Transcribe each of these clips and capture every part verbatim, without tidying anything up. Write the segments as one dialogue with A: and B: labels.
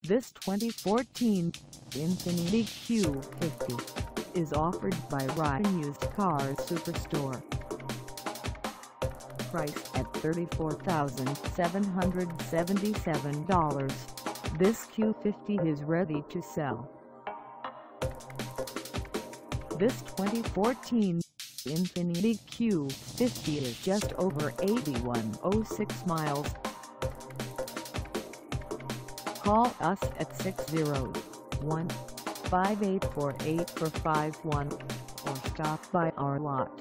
A: This twenty fourteen Infiniti Q fifty is offered by Ryan Used Car Superstore. Priced at thirty-four thousand seven hundred seventy-seven dollars, this Q fifty is ready to sell. This twenty fourteen Infiniti Q fifty is just over eighty-one thousand six miles. Call us at six oh one, five eight four, eight four five one or stop by our lot.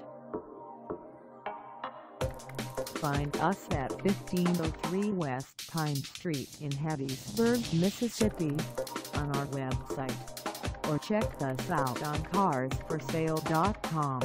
A: Find us at fifteen oh three West Pine Street in Hattiesburg, Mississippi, on our website, or check us out on cars for sale dot com.